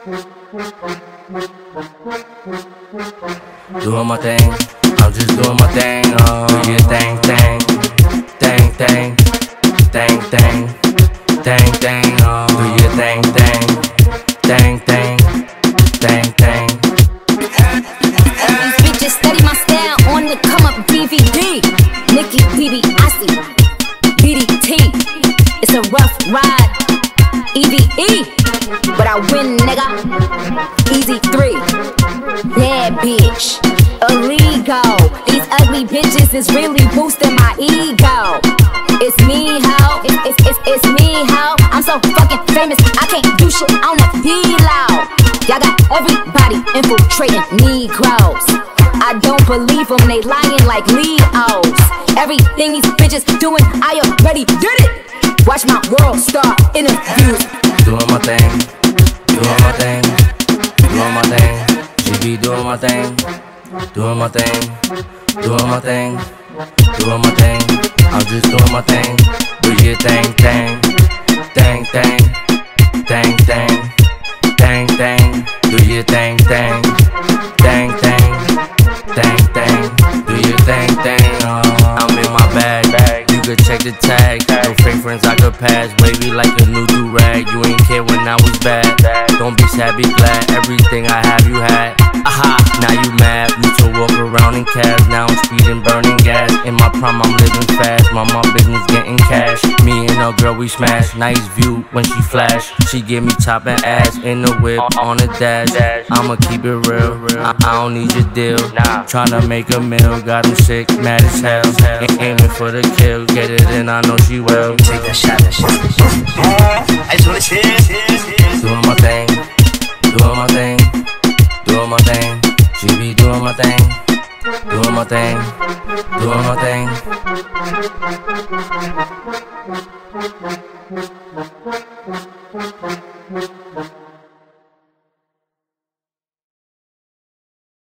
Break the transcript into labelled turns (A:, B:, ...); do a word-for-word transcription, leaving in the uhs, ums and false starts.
A: Doing my thing, I'm just doing my thing. Oh, do your thing, thing, thing, thing, thing, thing, thing, thing. Oh, do your thing, thing, thing, thing, thing, thing.
B: These bitches study my style on the come up D V D. Nicki, Babyy, I see B D T. It's a rough ride, E V E, but I win, nigga. Easy three. Yeah, bitch. Illegal. These ugly bitches is really boosting my ego. It's me, ho. It's, it's, it's, it's me, ho. I'm so fucking famous, I can't do shit on the D-Low. Y'all got everybody infiltrating Negroes. I don't believe them, they lying like Leos. Everything these bitches doing, I already did it. Watch my world star interviews.
A: Doing my thing, doing my thing, doing my thing. She be doing my thing, doing my thing, doing my thing, doing my thing. I'm just doing my thing. Do your thing, thing, thing, thing, thing, thing, thing, thing. Do your thing, thing, thing, thing, thing, thing. Do your thing, thing. Oh, I'm in my bag, bag. You could check the tag. No fake friends I could pass. Wavy like a new do-rag. You ain't care when I was bad. Don't be sad, be glad. Everything I have, you had. Aha, now you mad. Used to walk around in cabs. Now I'm speeding, burning gas. In my prime, I'm living fast. My mom business getting cash. Me and her girl, we smash. Nice view when she flash. She give me top and ass in the whip, on the dash. I'ma keep it real. I, I don't need your deal. Tryna make a meal. Got him sick, mad as hell. A aiming for the kill. Get it in, I know she will.
C: Take that shot, that shot. I just wanna cheers.
A: Doing my thing, doing my thing, doing my thing. She be doing my thing, doing my thing, doing my thing.